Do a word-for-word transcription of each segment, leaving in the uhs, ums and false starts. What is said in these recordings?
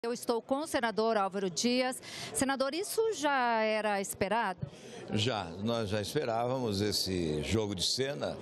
Eu estou com o senador Álvaro Dias. Senador, isso já era esperado? Já, nós já esperávamos esse jogo de cena.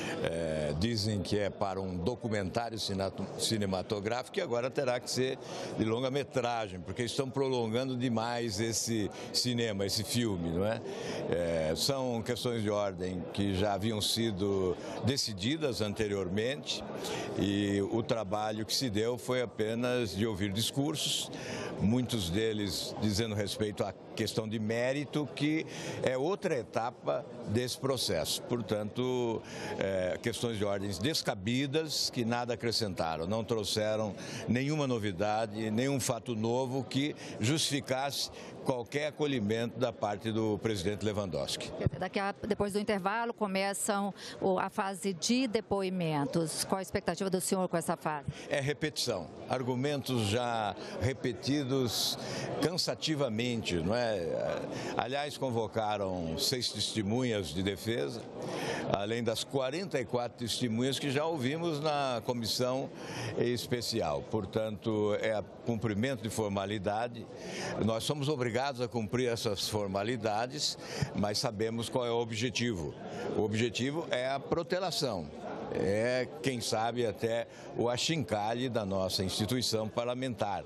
É, dizem que é para um documentário cinematográfico e agora terá que ser de longa-metragem, porque estão prolongando demais esse cinema, esse filme, não é? É, são questões de ordem que já haviam sido decididas anteriormente e o trabalho que se deu foi apenas de ouvir discursos, muitos deles dizendo respeito à questão de mérito, que é outra etapa desse processo. Portanto, é, questões de ordens descabidas que nada acrescentaram, não trouxeram nenhuma novidade, nenhum fato novo que justificasse qualquer acolhimento da parte do presidente Lewandowski. Daqui a, depois do intervalo começam a fase de depoimentos. Qual a expectativa do senhor com essa fase? É repetição, argumentos já repetidos cansativamente, não é? Aliás, convocaram seis testemunhas de defesa, além das quarenta e quatro testemunhas que já ouvimos na comissão especial. Portanto, é cumprimento de formalidade. Nós somos obrigados a cumprir essas formalidades, mas sabemos qual é o objetivo. O objetivo é a protelação. É, quem sabe, até o achincalhe da nossa instituição parlamentar,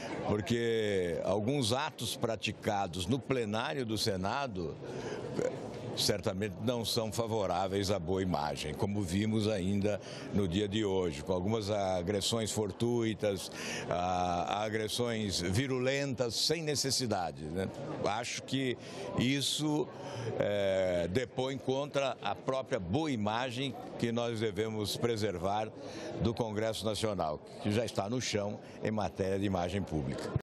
porque alguns atos praticados no plenário do Senado certamente não são favoráveis à boa imagem, como vimos ainda no dia de hoje, com algumas agressões fortuitas, agressões virulentas sem necessidade, né? Acho que isso é, depõe contra a própria boa imagem que nós devemos preservar do Congresso Nacional, que já está no chão em matéria de imagem pública.